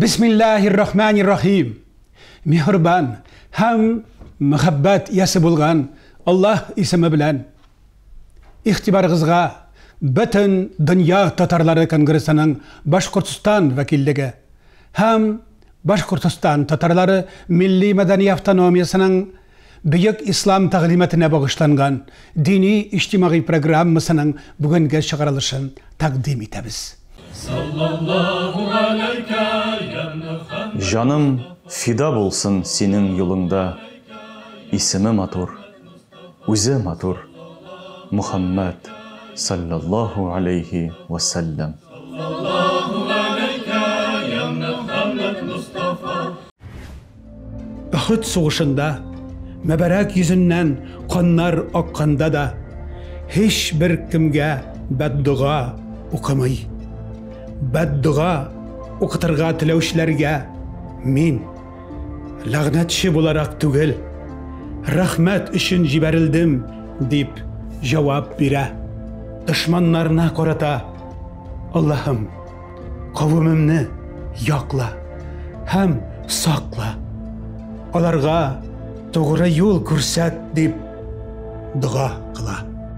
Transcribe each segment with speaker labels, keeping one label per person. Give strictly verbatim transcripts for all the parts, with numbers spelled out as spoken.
Speaker 1: Bismillahirrahmanirrahim. Mehriban ham muhabbat yası bulgan Allah ismi bilen ihtibarınızga bütün Dünya Tatarları Kongresi'nin Başkurtistan vekilligi ham Başkurtistan Tatarları Milli Medeni Avtonomiyasının Büyük İslam Tağlimatına bağışlangan dini ijtimai programmasının bugünkü çıkarılışını takdim etemiz.
Speaker 2: Canım fida bulsun senin yolunda, ismi matur, uze matur, Muhammed sallallahu aleyhi ve sellem.
Speaker 1: Uhud soğuşunda, mübarek yüzünden kanlar akkanda da, hiç bir kimge beddua okumay. Beddua okuturga tilevşilerge min lağnetçi bularak tügül rahmet için jiberildim deyip cevap bire düşmanlarına korata Allah'ım kavmimni yakla hem sakla onlarga doğru yol ko'rsat deyip dua kıla.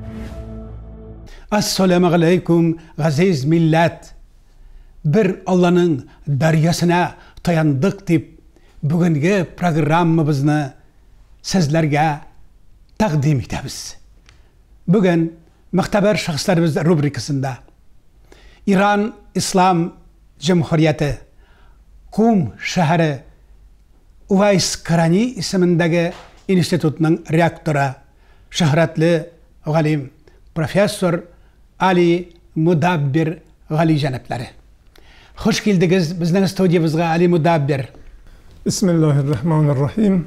Speaker 1: Assalamu aleykum aziz millet. Bir Allah'ın deryasına dayandık deyip bugünkü programımızı sizlerge takdim etemiz. Bugün Muhteber Şahıslarımız rubrikasında İran İslam Cumhuriyeti Kum şehri Uvays Karani ismindeki institutunun rektörü şöhretli alim Profesör Ali Mudabbir Gali Janapları. Hoş geldiniz bizden stüdyomuzga Ali Mudabbir.
Speaker 3: Bismillahirrahmanirrahim.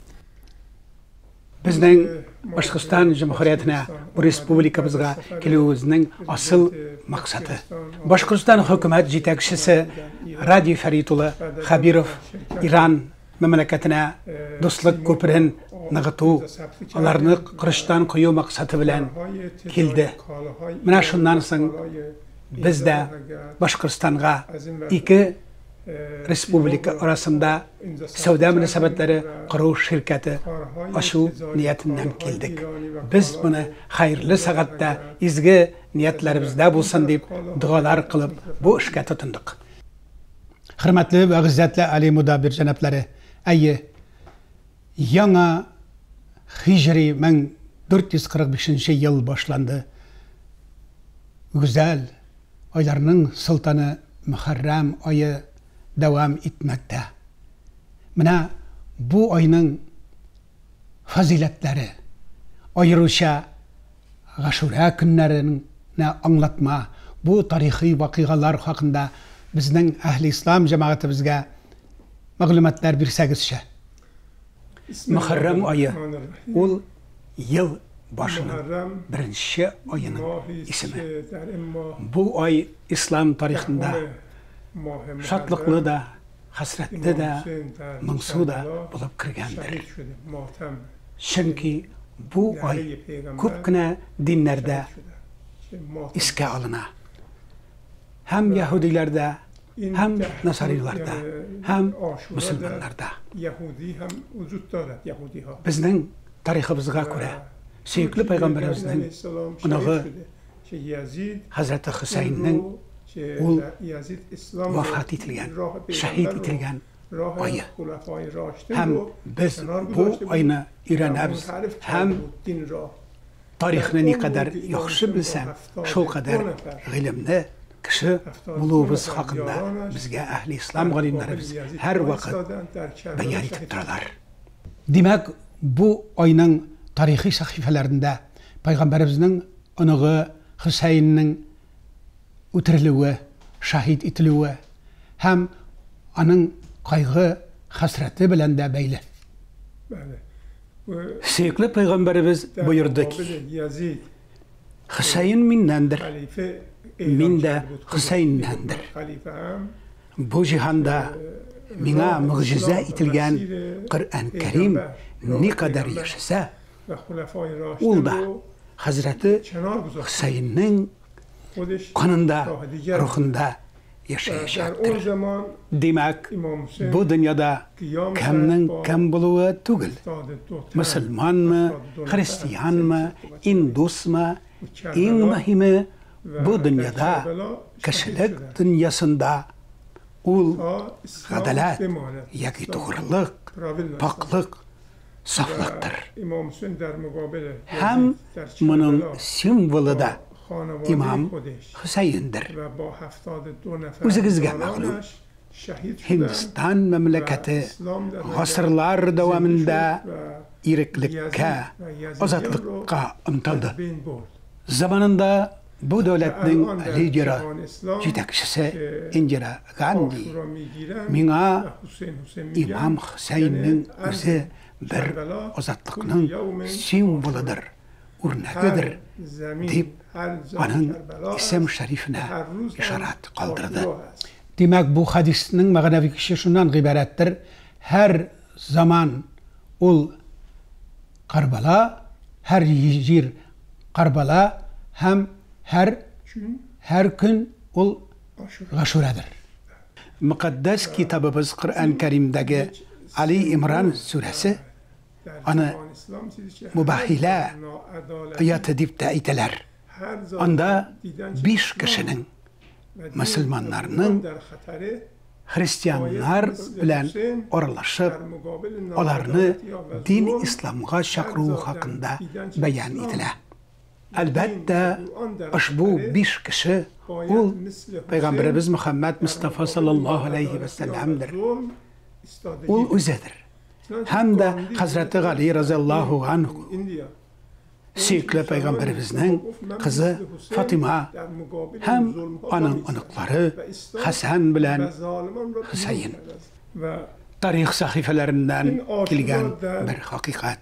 Speaker 1: Bizden Başkistan Cumhuriyeti'ne, bu respublikamızga kelüğümüzün asıl maksadı. Başkistan hükümet yetekçisi Radi Feritullah Khabirov İran memleketine dostluk köprünün nıgıtu, onlarını kırıştan koyu maksadı bilen keldi. Mana şundan soň biz de Başkırstan'a iki respublika arasında savdo münasebetleri kuruş şirketi aşu niyetinden geldik. Biz bunu hayırlı saatte izgi niyetlerimizde bulsun deyip dualar kılıp bu işe tutunduk. Hürmetli ve izzetli Ali Mudabbir Janapları, ayı yana Hicri bin dört yüz kırk beşinci yıl başlandı. Güzel aylarının sultanı Muharrem ayı devam etmekte. Mana bu ayının faziletleri, ayrıca Aşura günlerini anlatma, bu tarihi vakıgalar hakkında bizden Ahli İslam cemaatimizge maglumatlar birsegizçe. Muharrem ayı, ol yıl başının birinci ayının ismi. Bu ay İslam tarihinde şatlıklı da, hasretli de, mınsu da bulup kirgendir. Çünkü bu ay köpkine dinlerde iske alına. Hem Yahudilerde, hem Nasarilarda, hem Müslümanlarda. Bizden tarihimizga göre Süykli Peygamberimizin onağı Hazreti Hüseyin'nin ol vefat etilgen, şehit etilgen ayı. Hem biz bu ayını öğreniriz, hem tarihini ne kadar yaxşı bilsem, şu kadar ilimli kişi bulduğumuz hakkında bizge Ahli İslam alimlerimiz her vakit beyan etip dururlar. Demek bu ayının tarihi sahifelerinde Peygamberimizin onağı Hüseyin'nin ötürülüğü, şahit etilüğü hem onun kaygı, hasreti bilen de beyli. Süykli Peygamberimiz buyurdu ki Hüseyin mindendir, min de Hüseyin'dendir. Bu cihanda mina mucize etilgen Kur'an-ı Kerim ne kadar yaşasa ol da Hazreti Hüseyin'nin kanında, ruhunda yaşayacaktır. Demek bu dünyada kimnin kim buluğu tugul. Müslüman mı, Hristiyan mı, Indus mu, en mühimi bu dünyada kişilik dünyasında ul adalet, yaki doğruluk, paklık, saflıktır. Hem bunun simvolu da İmam Hüseyin'dir. O'zingizga ma'lum, Hindiston memleketi asırlar davamında iriklikka, ozatlıkka intildi. Zamanında bu devletning lideri, yetakchisi Indira Gandhi menga İmam Hüseyin'ning o'zi bir ozatlıkning simvoludur, örneğidir deb onun isim şerifine işaret kaldırdı. Demek bu hadisinin ma'naviy kishi şundan ibarettir. Her zaman ul Karbala, her yer Karbala, hem her her gün ul Aşuradır. Mukaddes kitabımız Kur'an-ı Kerim'deki Ali İmran suresi ana mübahile ayatı dip ta'yitler. Anda beş kişinin Müslümanlarının Hristiyanlar bilen oralaşıp onlarını din İslam'a çağıruu hakkında beyan ediler. Elbette bu beş kişi ol Peygamberimiz Muhammed Mustafa sallallahu aleyhi ve sellem'dir. Ol o'zidir. Hem de Hazreti Ali radıyallahu anh Süykli Peygamberimizin kızı Fatima, hem onun anıkları Hasan bilen Hüseyin. Tarih sahifelerinden gelgen bir hakikat.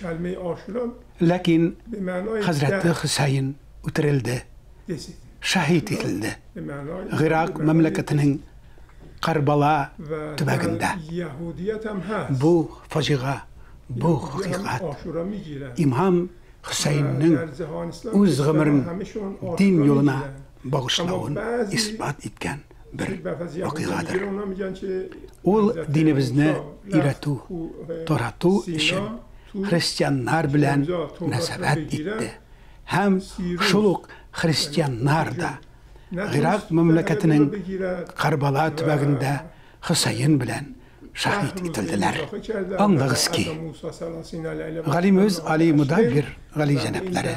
Speaker 1: Lakin Hazreti Hüseyin öldürüldü, şehit edildi. Irak memleketinin Karbala tübeginde. Bu facia, bu hakikat İmam Hüseyin'nin öz ömrünün din yoluna bağışlauını ispat etken bir vakiadır. Ol dinimizni iratu, toratu için Hristiyanlar bilen nesebet etti. Hem şuluk Hristiyanlar da Irak memleketinin Karbala tübeginde Hüseyin bilen şahit edildiler. Anlığız ki Galimiz Ali Mudabbir Gali Cenepleri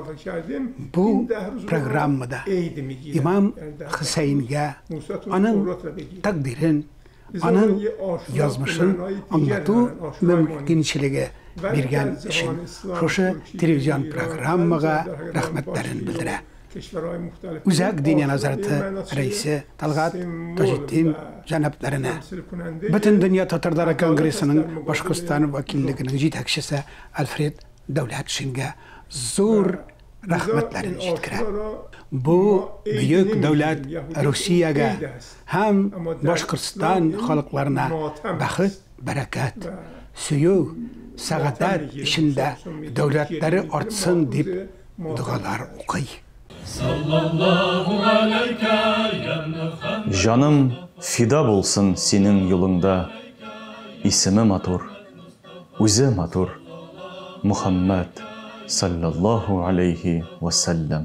Speaker 1: bu programda İmam Hüseyin'e onun takdirin, onun yazmışın anlatı mümkünçiliği birgen için şu televizyon programına rahmetlerini bildirer. Uzak Dini Nazareti Reisi Talgat Taceddin Ceneplerine, bütün Dünya Tatarları Kongresi'nin Başkistan Vakilliğinin yetakçısı Alfred Davlatşin'e zor rahmetlerini yetkire. Bu büyük devlet Rusya'ya hem Başkistan halklarına baht, bereket, suyu, saadet içinde devletleri artsın deyip dualar okuy.
Speaker 2: Canım fida bulsun senin yolunda, ismi matur, özü matur, Muhammed sallallahu aleyhi ve sellem.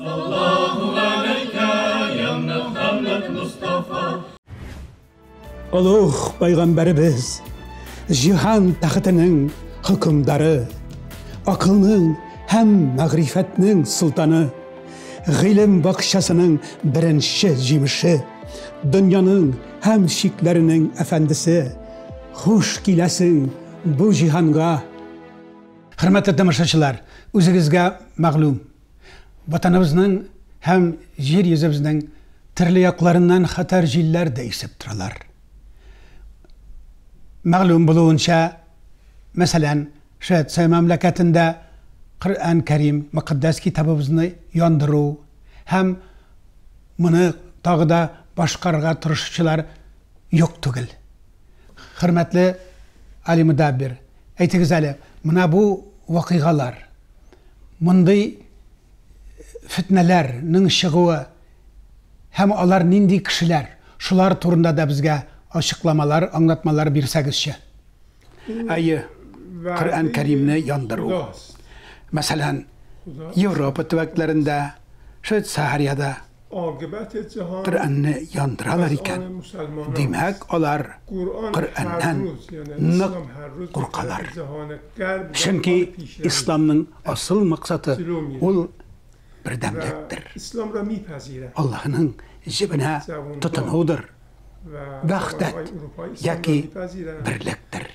Speaker 1: Ulug' Peygamberimiz, cihan taxtının hükümdarı, akılның hem ma'rifatning sultanı, g'ilim bakşasının birinci cimişi, dünyanın hem şiklerinin efendisi, hoş gilesin bu cihanga. Hürmetli tamaşaçılar, o'zingizga ma'lum, vatanımızın hem yer yüzümüzün tirli yaklarından xatar jillar değişip turalar. Ma'lum bulunca, mesela Şehit memleketinde Kur'an-ı Kerim, Mukaddes kitabımızı yandırı, hem bunu tağda başkarga turuşçular yok tugul. Hürmetli Ali Mudabbir, aytınız Ali, buna bu vakigalar, bunday fitnelerinin çıkığı hem alar nindi kişiler, şular turunda da bizge açıklamalar, anlatmalar birsegizçe. Ayı Kur'an-ı Kerim'ni yandırı. Mesela Avrupa tüveklerinde, şu Sahariyada Kur'an'ı yandıralar iken, demek olar Kur'an'dan nık korkalar. Çünkü İslam'ın asıl maksadı ol birdemliktir. Allah'ın cibine tutunudur. Vahdet, yaki birliktir.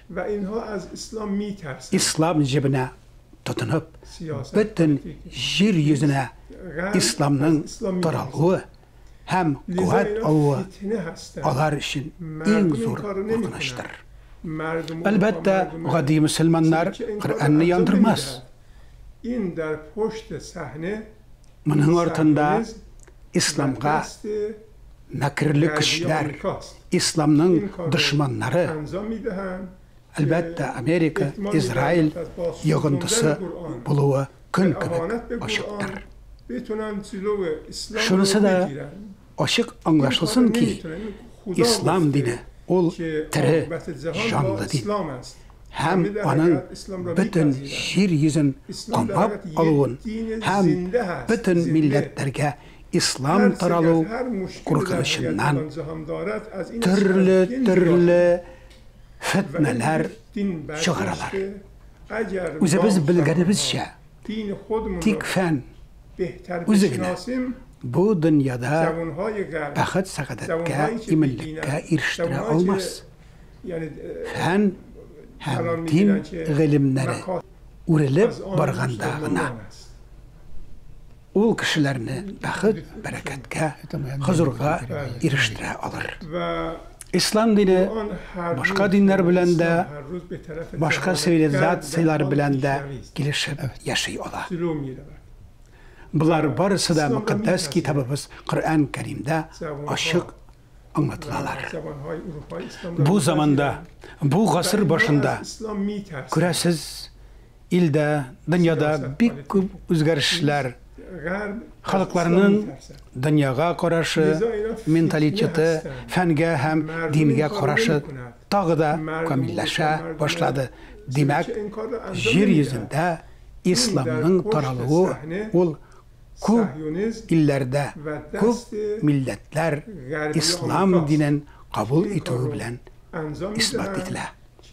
Speaker 1: İslam cibine tutunup, bütün yeryüzüne İslam'ın taralığı hem kuvvet alığı olar için en zor korkunuştur. Elbette gadi Müslümanlar Kur'an'ı yandırmaz. Bunun ortunda İslam'a nakirli kişiler, İslam'ın düşmanları, elbette Amerika, İsrail yığıntısı buluğu gün kıvık aşıktır. Şunası da aşık anlaşılsın ki İslam dini ol tiri canlı din. Hem onun bütün yeryüzün kamap alığın hem bütün milletlerge İslam taralı korkunuşundan türlü türlü fitneler çıkaralar. Özü biz bilgenimizce tikfen özüne bu dünyada baht saadetka iminlikka eriştire olmaz. Fen hem din ilimleri uğrilip bargandağına ol kişilerini baht bereketke huzurga eriştire alır. İslam dini başka dinler bilen de başka sivilizasyonlar bilen de gelişip yaşıyor ola. Bunlar barısı da mukaddes kitabımız Kur'an-ı Kerim'de açık anlatılalar. Bu zamanda, bu asır başında küresiz ilde, dünyada büyük özgürlükler, halklarının dünyaya karşı mentaliteti, fenge hem dinge karşı tağı da kamilleşe başladı. Demek, yeryüzünde İslam'ın taralığı ol Kub illerde, kub milletler İslam dinin kabul ettiği bilen ispat edilir.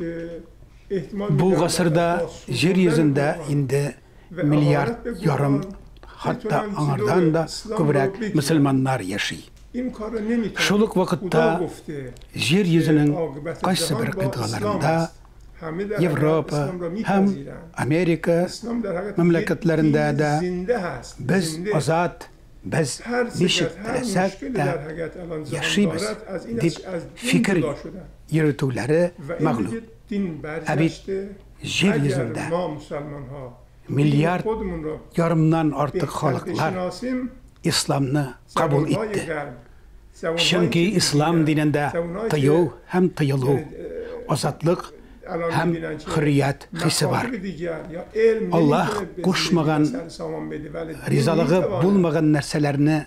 Speaker 1: Bu asırda yeryüzünde indi milyar yarım hatta anardan da kübrek Müslümanlar yaşıyor. Şuluk vakitte yeryüzünün qaysı bir kıtalarında Avrupa hem Amerika memleketlerinde de biz azat, biz nişit dilesek de yaşayız deyip fikir yürütüleri mağlup. Evet, yeryüzünde milyar yarımdan artık halklar İslam'ı kabul etti. Çünkü İslam dininde tıyı hem tıyılı, azatlık hem hürriyet hissi var. Allah koşmagan, rizalığı bulmagan nerselerini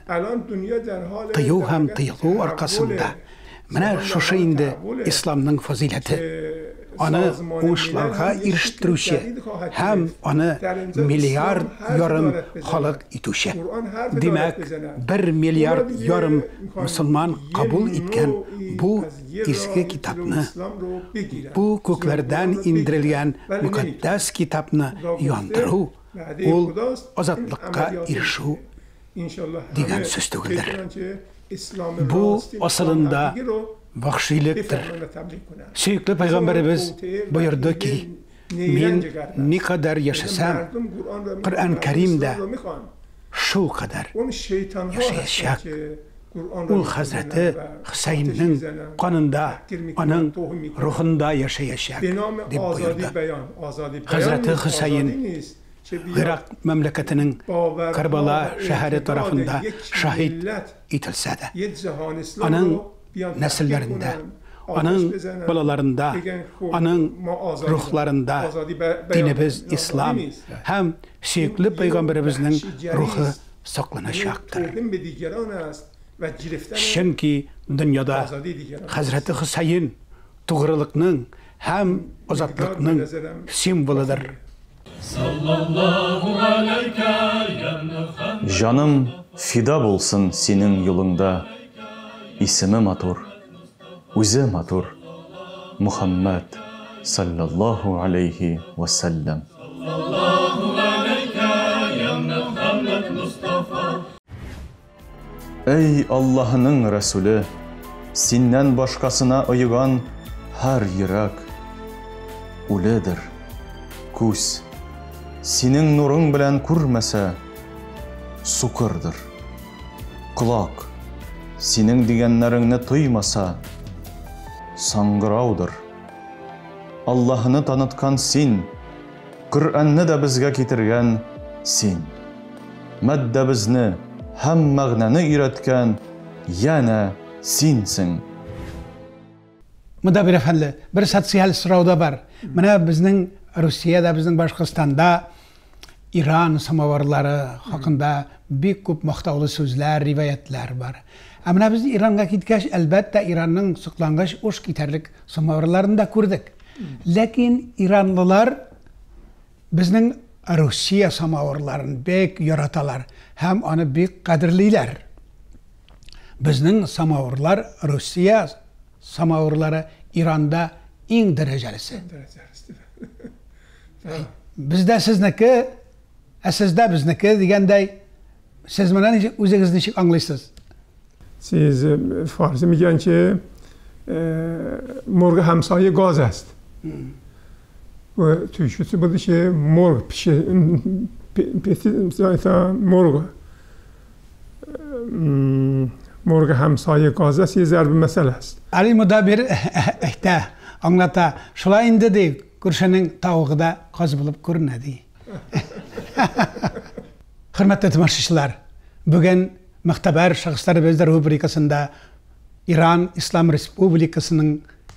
Speaker 1: tıyı hem tıyılı arkasında. Mene şu şeyinde İslam'ın fazileti. Onu uçlarga eriştirüşe hem onu milyar yarım halk etüşe. Demek bir milyar yarım Müslüman kabul etken bu eski kitapını, bu köklerden indirilgen mukaddes kitapını yandırı, ol azatlıkka erişu degen söz değildir. Bu aslında vahşiliktir. Sürekli Peygamberimiz buyurdu ki, ben ne kadar yaşasam, Kur'an-ı Kerim'de şu kadar yaşayacak. Ol Hazreti Hüseyin'in kanında, onun ruhunda yaşayacak deyip buyurdu. Hazreti Hüseyin, Irak memleketinin Karbala şehri tarafında şahit edilse de, onun nesillerinde, onun balalarında, onun ruhlarında dinimiz İslam hem sürekli Peygamberimizin ruhu saklanacaktır. Чөнки дөньяда Хәзрәти Хусейн тугрылыкның һәм азатлыкның символыдыр.
Speaker 2: Жаным фида булсын синең юлыңда, исеме матур, үзе матур, Мухаммад саллаллаху алейхи вассалям. Эй Аллаһының Рәсүле, синнән башкасына ыйган һәр йөрәк үледер. Күз синең нурың белән күрмәсә, сукырдыр. Құлақ синең дигәннәреңне тоймаса, саңгыраудыр. Аллаһны таныткан син, Коръәнне дә безгә китергән син. Мәддәбезне һәм мәгънәне өйрәткән яна синсең.
Speaker 1: Монда бер әфәнде, бер социаль сорауда бар. Менә безнең Русиядә, безнең Башкортстанда Иран самавырлары хакында бик күп мактаулы сүзләр, риваятлар бар. Ә менә без Иранга киткәч, әлбәттә Иранның соклангыч уш китәрлек самавырларын да күрдек. Ләкин иранлылар безнең Русия самавырларын бик яраталар һәм аны бик кадерлиләр. Безнең самавырлар, Русия самавырлары Иранда иң дәрәҗәлесе. Бездә сезнеке, ә сездә безнеке дигәндәй, siz менә үзегез ничек аңлыйсыз?
Speaker 3: Siz Farsi میگن که مرغ همسایه گاز است. و Türkçesi bu şey morg pişi morg morg همسایه gaz است, ضرب مثل است.
Speaker 1: Ali müdabir ehte anlata. Şulay indi de Күршенең тавыгы да каз булып күренәди. Хөрмәтле тамашачылар, бүген Мөхтәбәр шәхесләр бездә рубрикасында Иран Ислам Республикасының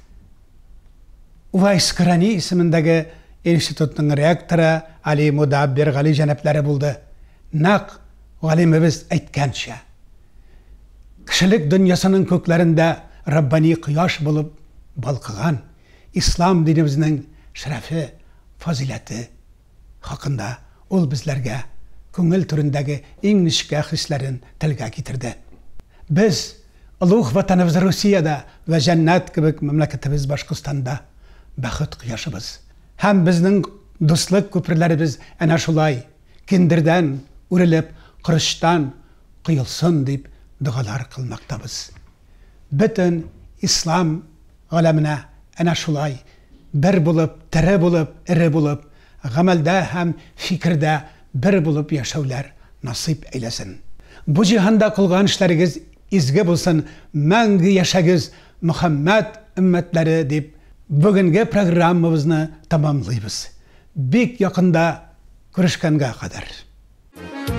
Speaker 1: Увайс Корани исемендәге институтның ректоры Али Мудаббир Гали җәнәпләре булды. Нак галимебез әйткәнчә, кешелек дөньясының күкләрендә Раббани кояш булып балкыган Ислам динебезнең шәрәфе, фазиләте хакында ул безләргә күңел түрендәге иң нечкә хисләрен телгә китерде. Без улуг ватаныбыз Русиядә ва җәннәт кебек мәмләкәтебез Башкортстанда бәхет кояшыбыз. Һәм безнең дуслык күперләребез әнә шулай киндердән үрелеп, кырыштан кыелсын дип дугалар кылмактабыз. Бөтен ислам галәменә әнә шулай бер булып, тере булып, ире булып, гамәлдә һәм фикердә бер булып яшәүләр насыйп әйләсен. Бу җиһанда кылган эшләрегез изге булсын, мәңге яшәгез, Мөхәммәд өммәтләре дип бүгенге программабызны тәмамлыйбыз. Бик якында күрешкәнгә кадәр.